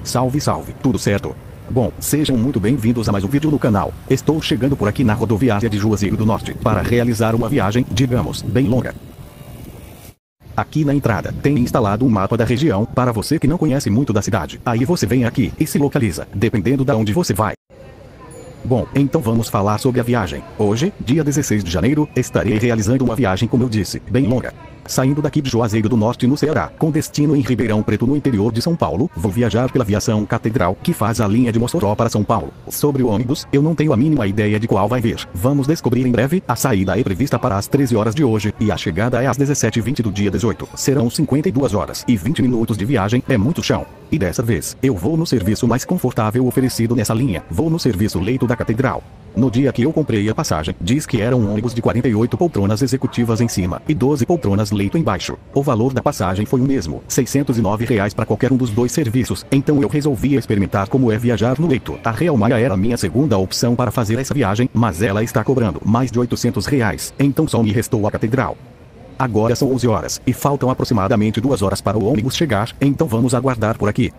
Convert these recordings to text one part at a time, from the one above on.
Salve, salve, tudo certo? Bom, sejam muito bem-vindos a mais um vídeo no canal. Estou chegando por aqui na rodoviária de Juazeiro do Norte, para realizar uma viagem, digamos, bem longa. Aqui na entrada, tem instalado um mapa da região, para você que não conhece muito da cidade. Aí você vem aqui, e se localiza, dependendo da onde você vai. Bom, então vamos falar sobre a viagem. Hoje, dia 16 de janeiro, estarei realizando uma viagem, como eu disse, bem longa. Saindo daqui de Juazeiro do Norte, no Ceará, com destino em Ribeirão Preto, no interior de São Paulo, vou viajar pela Viação Catedral, que faz a linha de Mossoró para São Paulo. Sobre o ônibus, eu não tenho a mínima ideia de qual vai vir. Vamos descobrir em breve. A saída é prevista para as 13 horas de hoje, e a chegada é às 17h20 do dia 18. Serão 52 horas e 20 minutos de viagem, é muito chão. E dessa vez, eu vou no serviço mais confortável oferecido nessa linha. Vou no serviço Leito da Catedral. No dia que eu comprei a passagem, diz que era um ônibus de 48 poltronas executivas em cima e 12 poltronas leito embaixo. O valor da passagem foi o mesmo, R$ 609 para qualquer um dos dois serviços, então eu resolvi experimentar como é viajar no leito. A Real Maia era a minha segunda opção para fazer essa viagem, mas ela está cobrando mais de R$ 800, então só me restou a Catedral. Agora são 11 horas, e faltam aproximadamente 2 horas para o ônibus chegar, então vamos aguardar por aqui.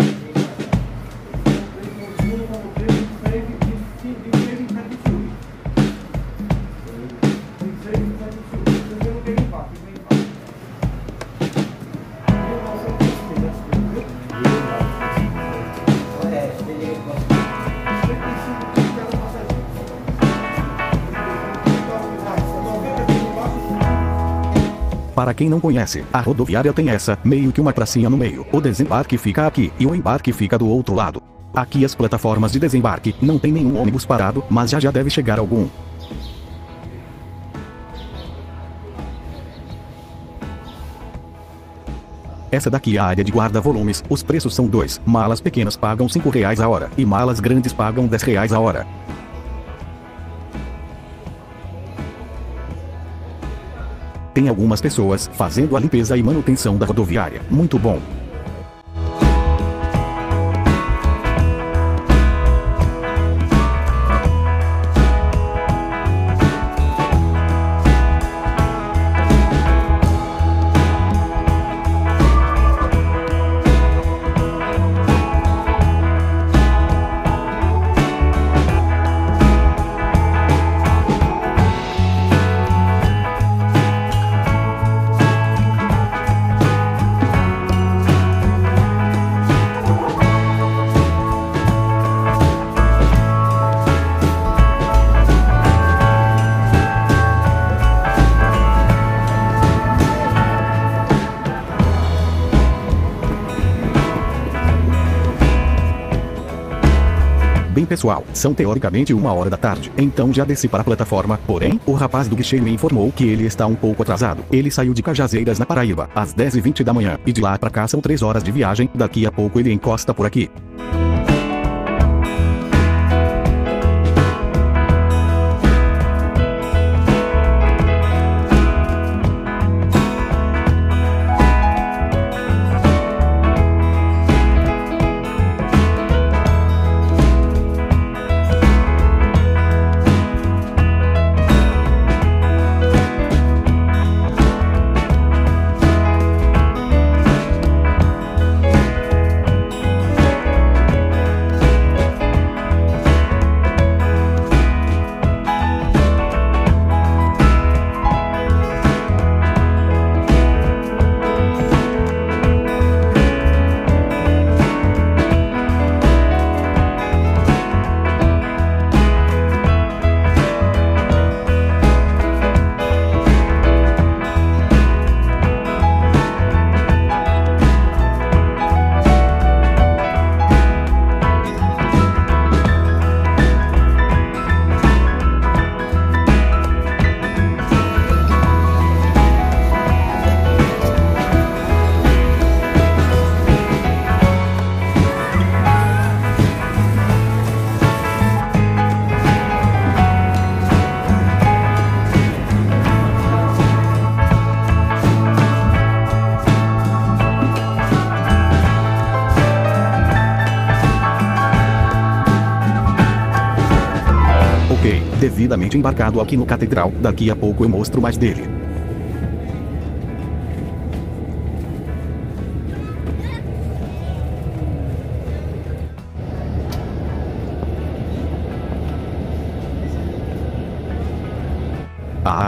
Para quem não conhece, a rodoviária tem essa, meio que uma pracinha no meio. O desembarque fica aqui, e o embarque fica do outro lado. Aqui as plataformas de desembarque, não tem nenhum ônibus parado, mas já deve chegar algum. Essa daqui é a área de guarda-volumes, os preços são dois. Malas pequenas pagam R$ 5 a hora, e malas grandes pagam R$ 10 a hora. Tem algumas pessoas fazendo a limpeza e manutenção da rodoviária. Muito bom. Bem pessoal, são teoricamente 1h da tarde, então já desci para a plataforma, porém, o rapaz do guichê me informou que ele está um pouco atrasado. Ele saiu de Cajazeiras, na Paraíba, às 10h20 da manhã, e de lá para cá são 3 horas de viagem, daqui a pouco ele encosta por aqui. Devidamente embarcado aqui no Catedral, daqui a pouco eu mostro mais dele.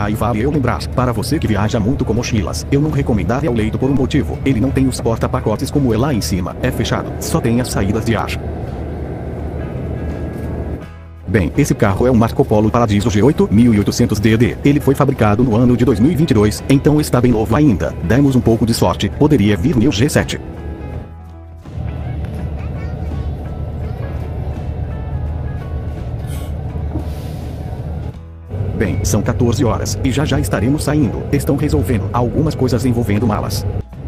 Ah, e vale eu lembrar, para você que viaja muito com mochilas, eu não recomendaria o leito por um motivo. Ele não tem os porta-pacotes como é lá em cima, é fechado, só tem as saídas de ar. Bem, esse carro é um Marco Polo Paradiso G8 1800DD. Ele foi fabricado no ano de 2022, então está bem novo ainda. Demos um pouco de sorte, poderia vir New G7. Bem, são 14 horas, e já estaremos saindo. Estão resolvendo algumas coisas envolvendo malas.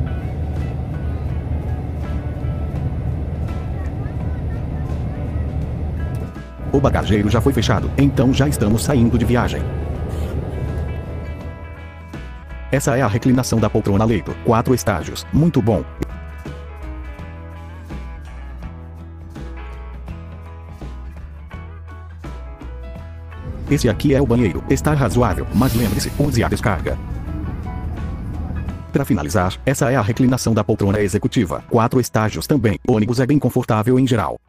O bagageiro já foi fechado, então já estamos saindo de viagem. Essa é a reclinação da poltrona leito, 4 estágios, muito bom. Esse aqui é o banheiro, está razoável, mas lembre-se, use a descarga. Para finalizar, essa é a reclinação da poltrona executiva, 4 estágios também, o ônibus é bem confortável em geral.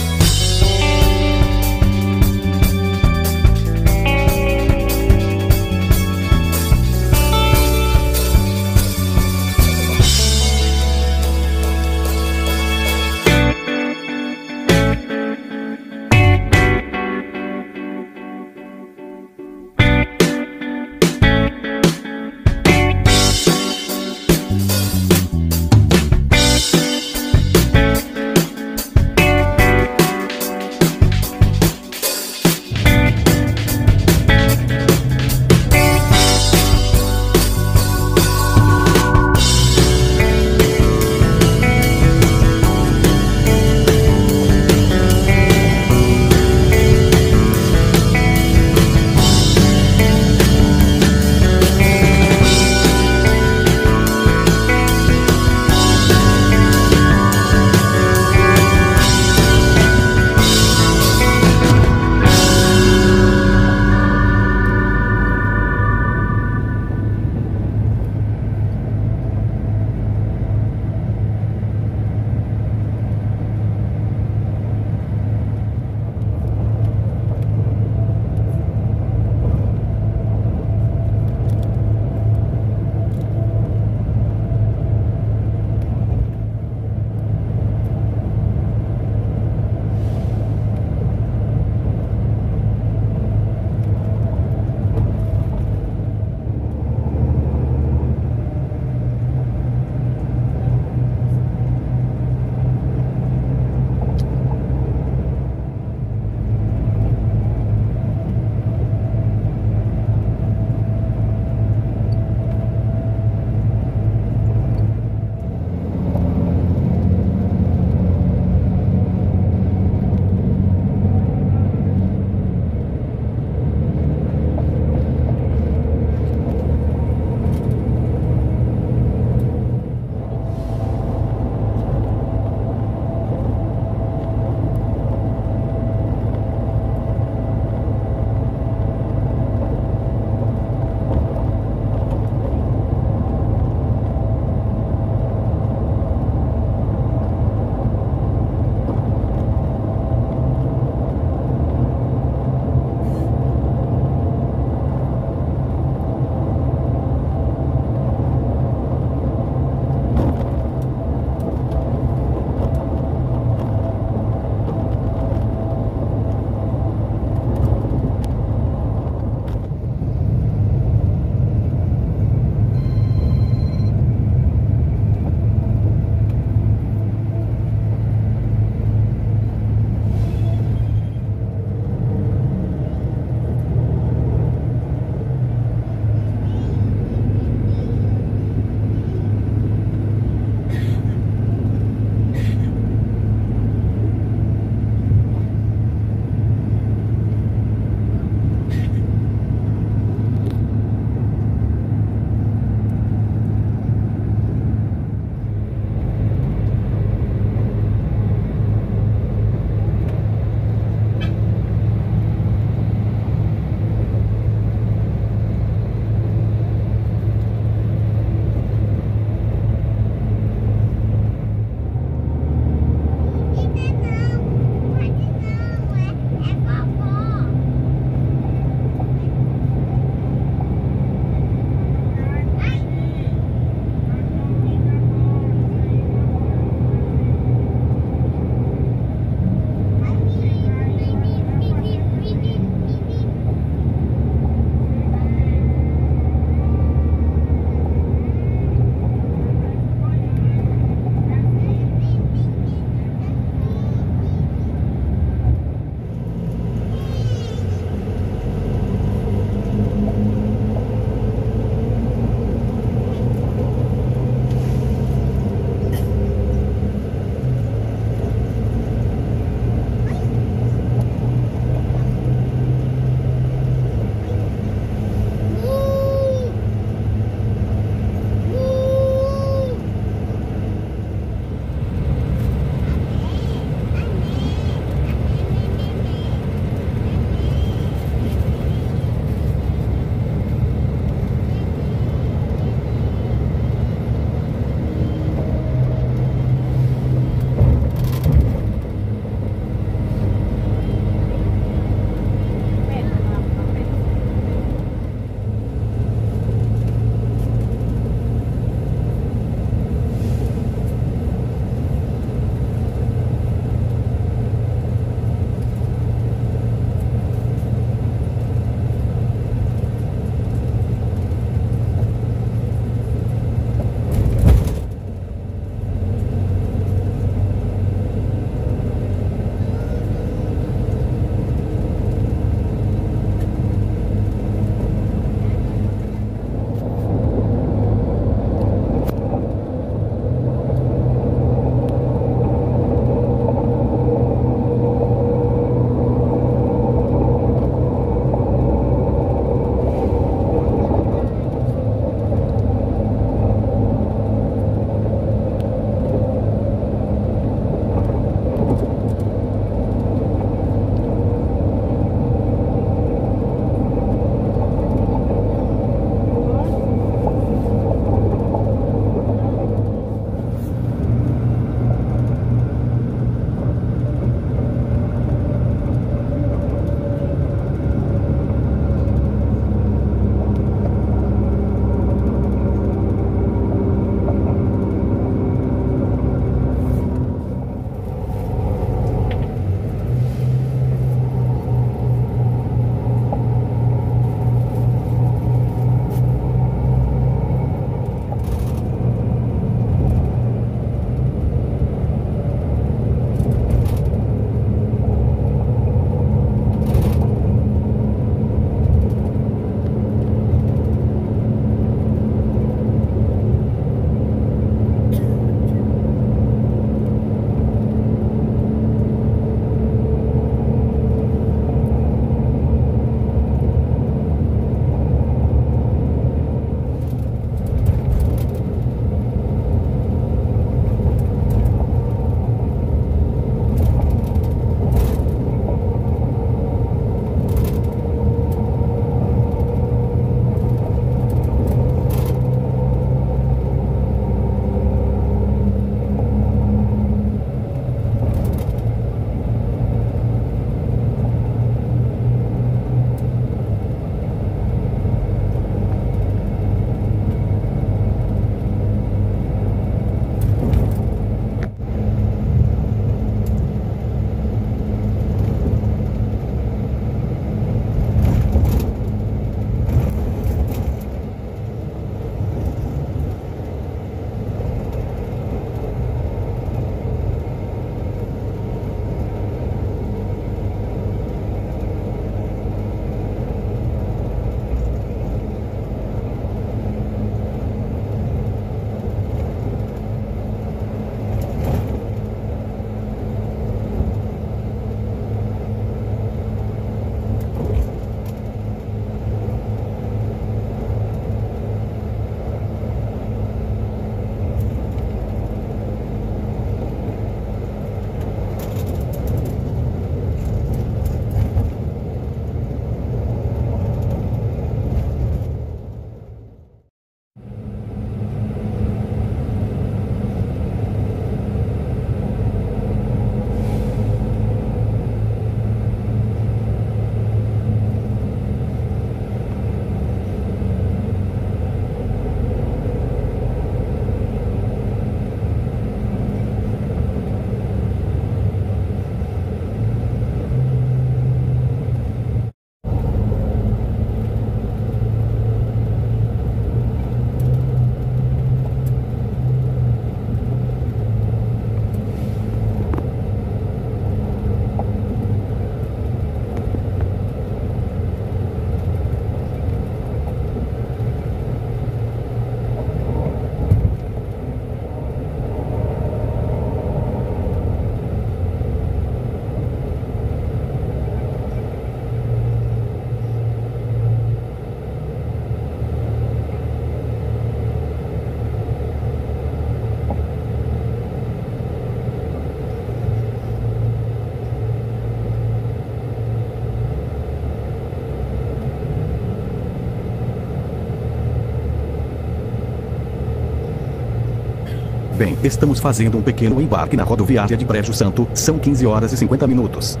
Bem, estamos fazendo um pequeno embarque na rodoviária de Brejo Santo, são 15 horas e 50 minutos.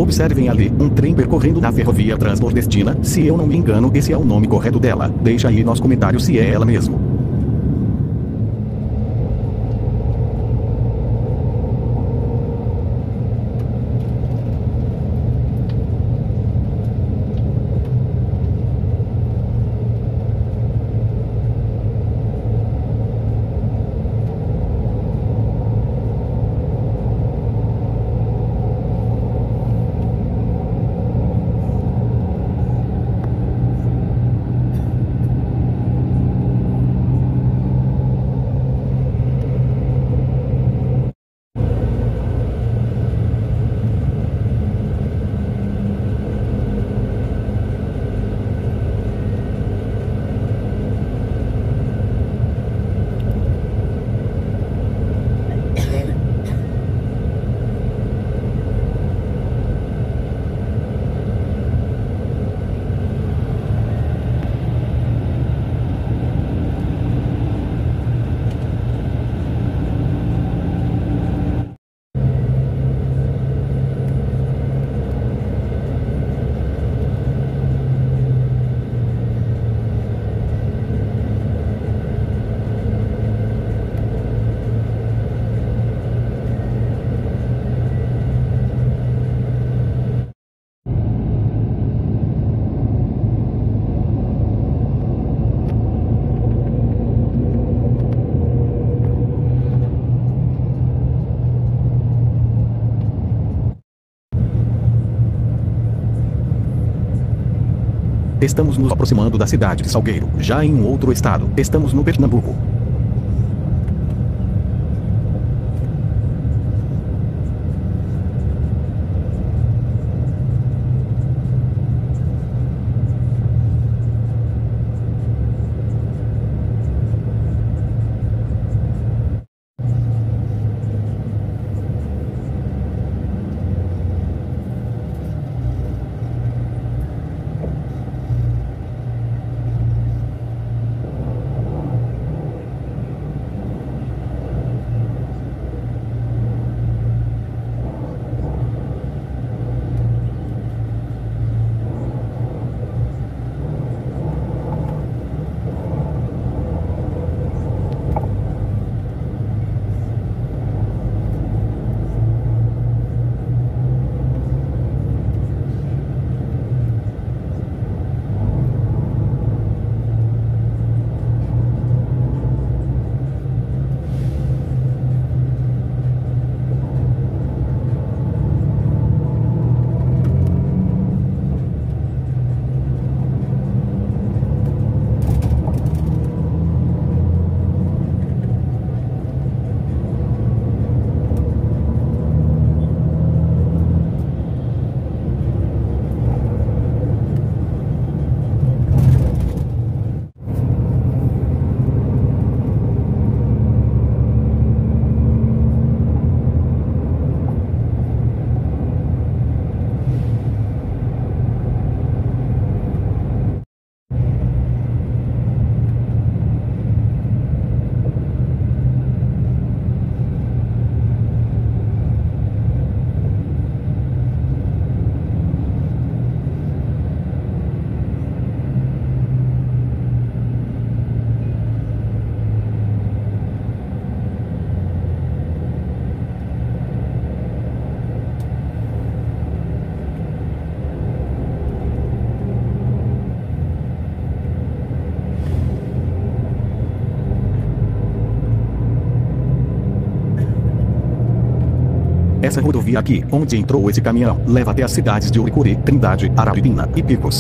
Observem ali, um trem percorrendo na ferrovia transnordestina. Se eu não me engano, esse é o nome correto dela. Deixa aí nos comentários se é ela mesmo. Estamos nos aproximando da cidade de Salgueiro, já em um outro estado. Estamos no Pernambuco. Essa rodovia aqui, onde entrou esse caminhão, leva até as cidades de Uricuri, Trindade, Araripina e Picos.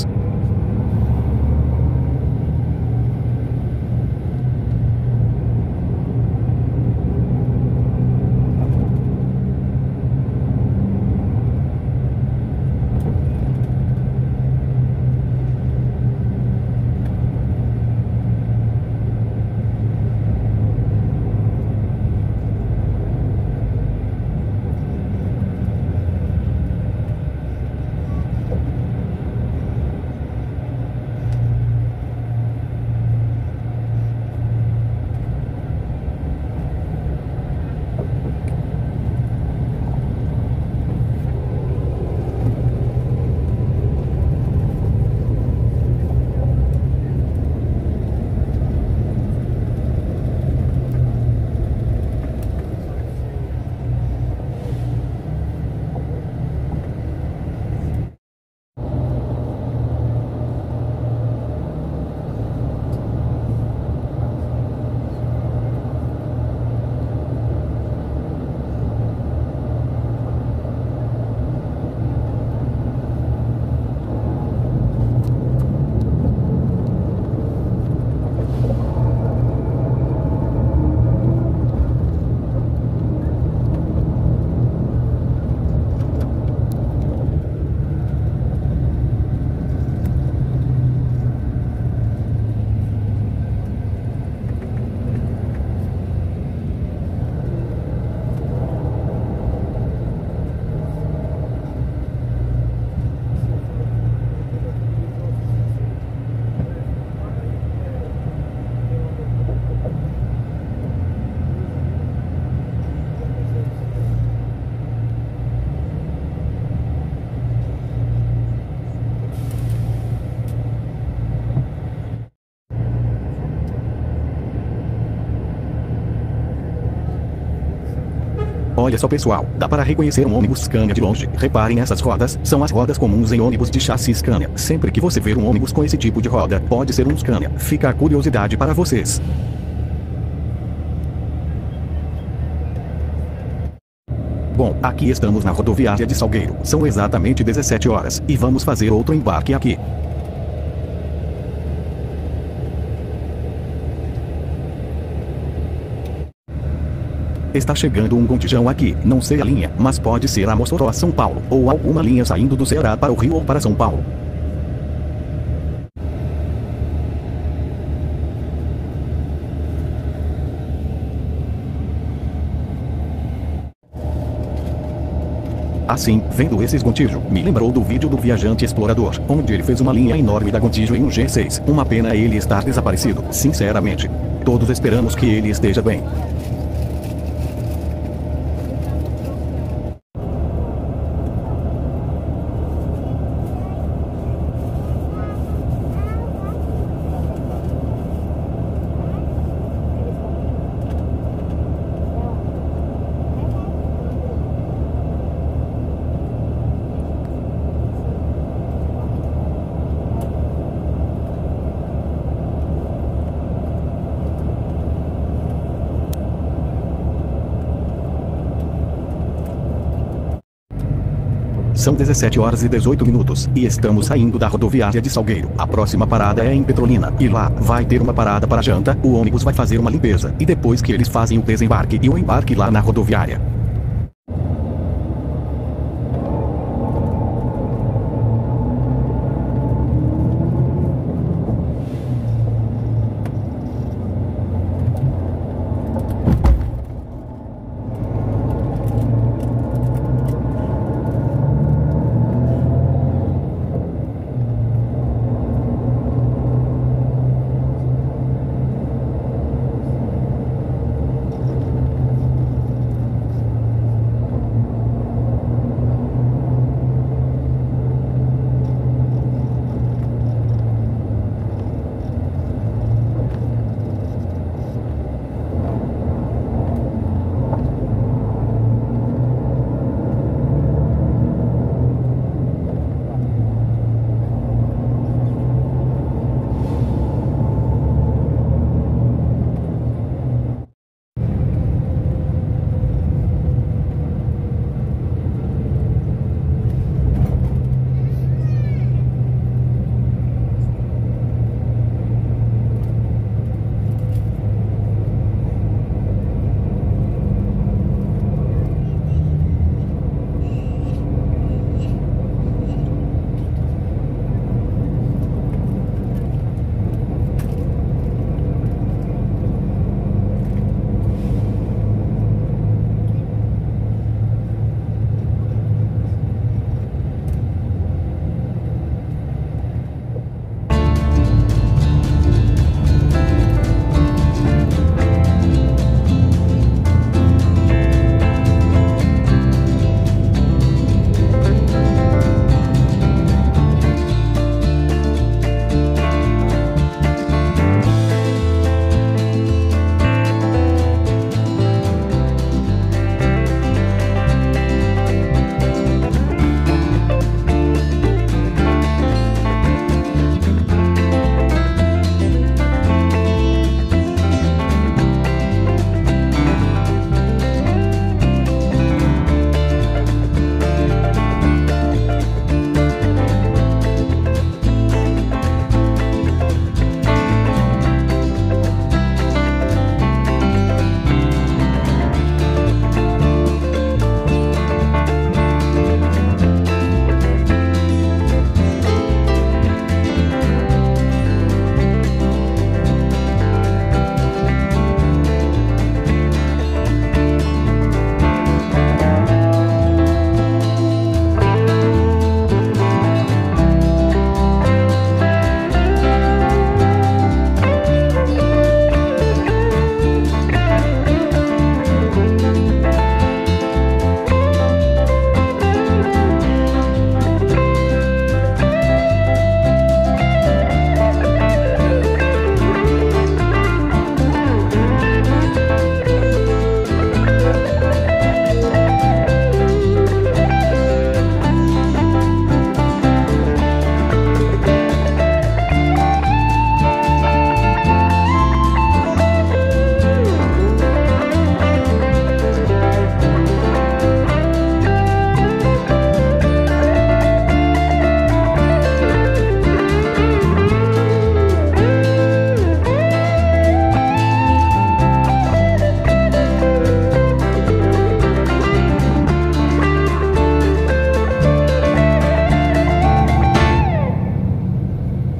Olha só pessoal, dá para reconhecer um ônibus Scania de longe. Reparem essas rodas, são as rodas comuns em ônibus de chassi Scania. Sempre que você ver um ônibus com esse tipo de roda, pode ser um Scania. Fica a curiosidade para vocês. Bom, aqui estamos na rodoviária de Salgueiro. São exatamente 17 horas, e vamos fazer outro embarque aqui. Está chegando um contingão aqui, não sei a linha, mas pode ser a Mossoró a São Paulo, ou alguma linha saindo do Ceará para o Rio ou para São Paulo. Assim, vendo esses Gontijo, me lembrou do vídeo do Viajante Explorador, onde ele fez uma linha enorme da Gontijo em um G6. Uma pena ele estar desaparecido, sinceramente. Todos esperamos que ele esteja bem. São 17 horas e 18 minutos, e estamos saindo da rodoviária de Salgueiro. A próxima parada é em Petrolina, e lá, vai ter uma parada para janta, o ônibus vai fazer uma limpeza, e depois que eles fazem o desembarque e o embarque lá na rodoviária.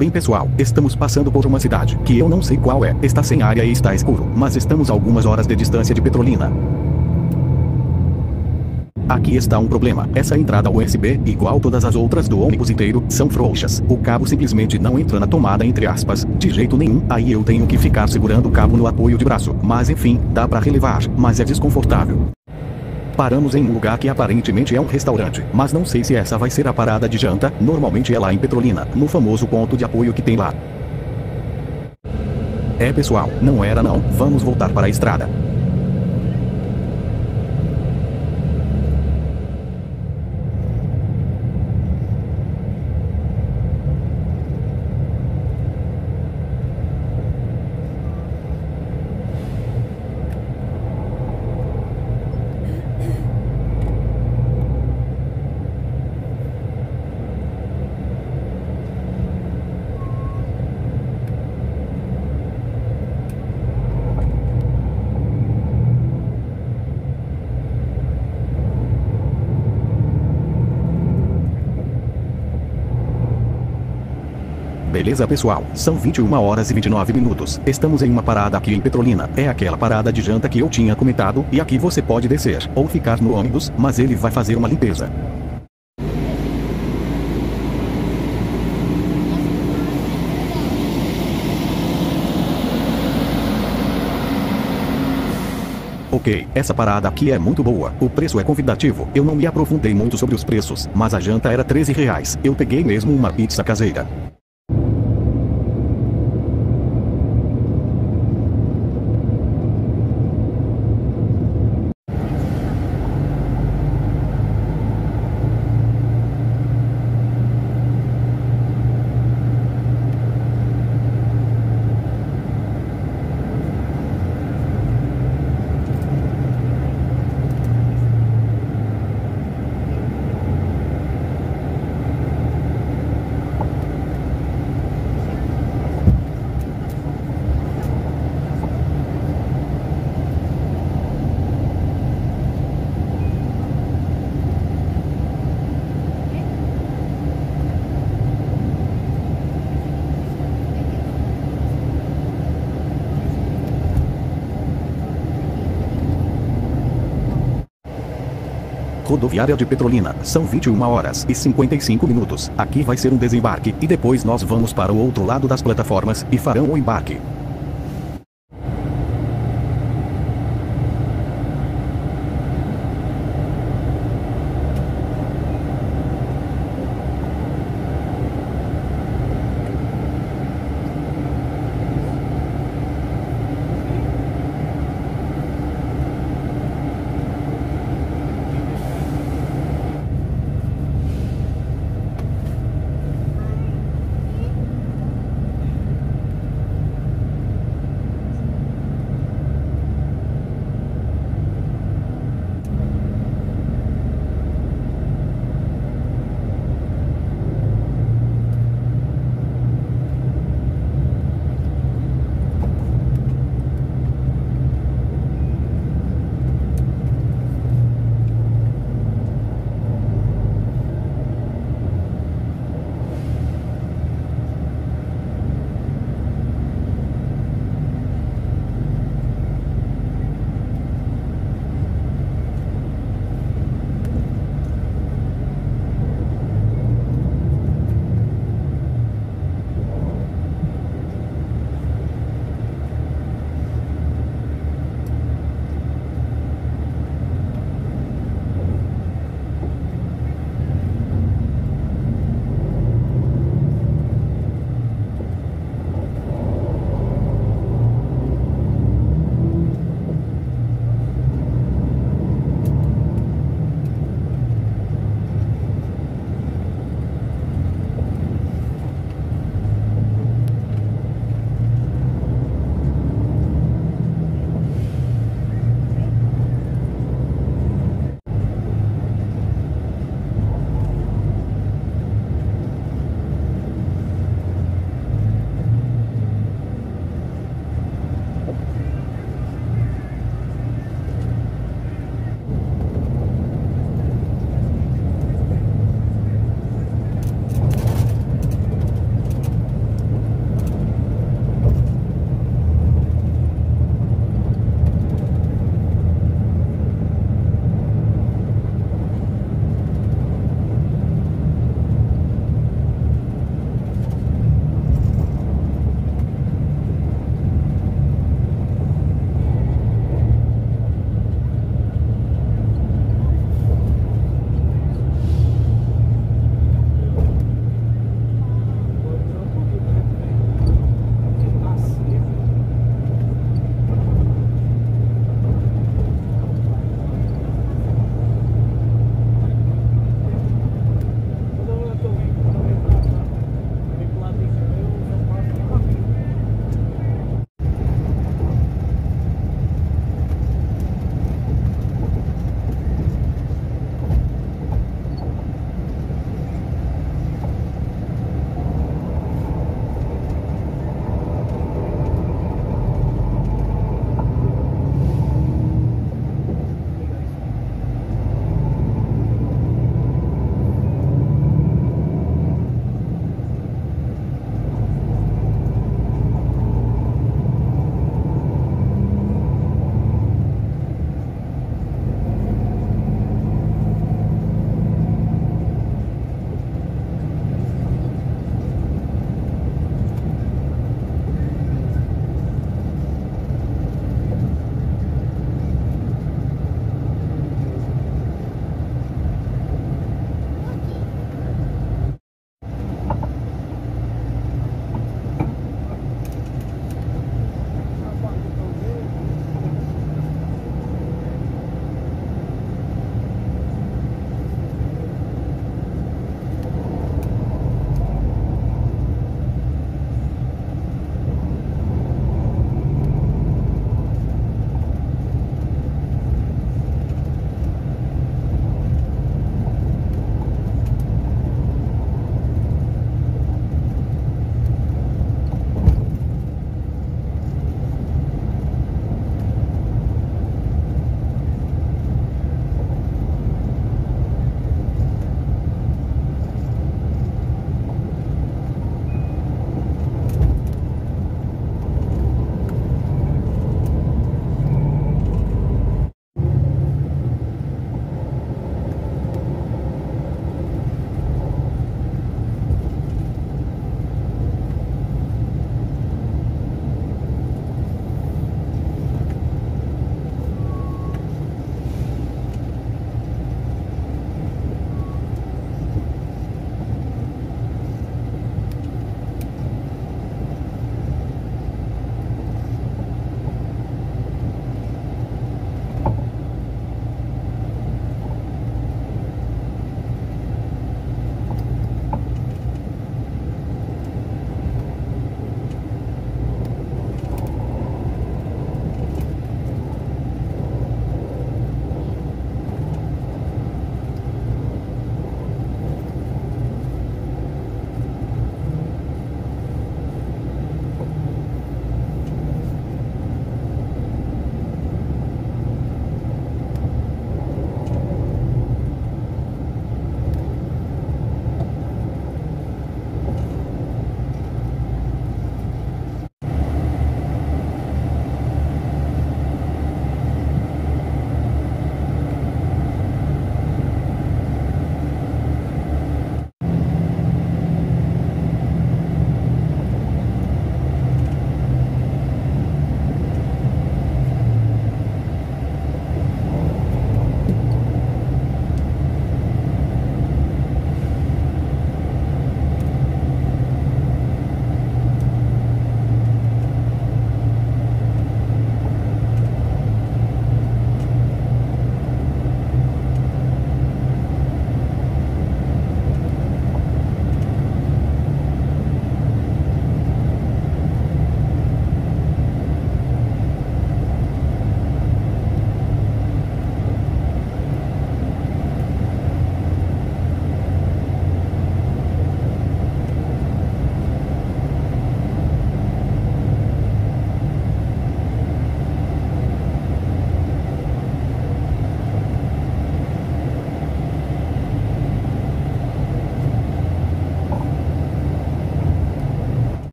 Bem pessoal, estamos passando por uma cidade, que eu não sei qual é, está sem área e está escuro, mas estamos a algumas horas de distância de Petrolina. Aqui está um problema, essa entrada USB, igual todas as outras do ônibus inteiro, são frouxas. O cabo simplesmente não entra na tomada entre aspas, de jeito nenhum, aí eu tenho que ficar segurando o cabo no apoio de braço, mas enfim, dá pra relevar, mas é desconfortável. Paramos em um lugar que aparentemente é um restaurante, mas não sei se essa vai ser a parada de janta, normalmente é lá em Petrolina, no famoso ponto de apoio que tem lá. É pessoal, não era não, vamos voltar para a estrada. Beleza pessoal, são 21 horas e 29 minutos, estamos em uma parada aqui em Petrolina, é aquela parada de janta que eu tinha comentado, e aqui você pode descer, ou ficar no ônibus, mas ele vai fazer uma limpeza. Ok, essa parada aqui é muito boa, o preço é convidativo, eu não me aprofundei muito sobre os preços, mas a janta era R$13, eu peguei mesmo uma pizza caseira. Rodoviária de Petrolina, são 21 horas e 55 minutos, aqui vai ser um desembarque, e depois nós vamos para o outro lado das plataformas, e farão o embarque.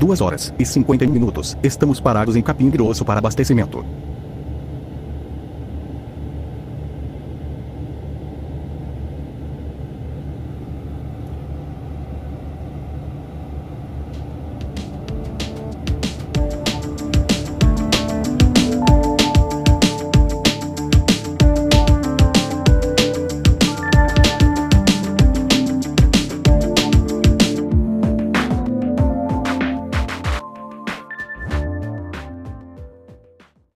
2 horas e 51 minutos, estamos parados em Capim Grosso para abastecimento.